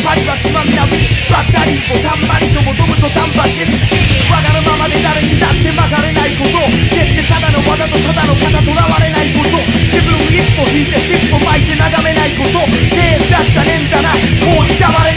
針はつまみなみバッタリーをたんまりと求むと丹波チンわがるままで誰にだって曲がれないこと決してただの技とただの型とらわれないこと自分一歩引いて尻尾巻いて眺めないこと手出しちゃねえんだなこういったわれ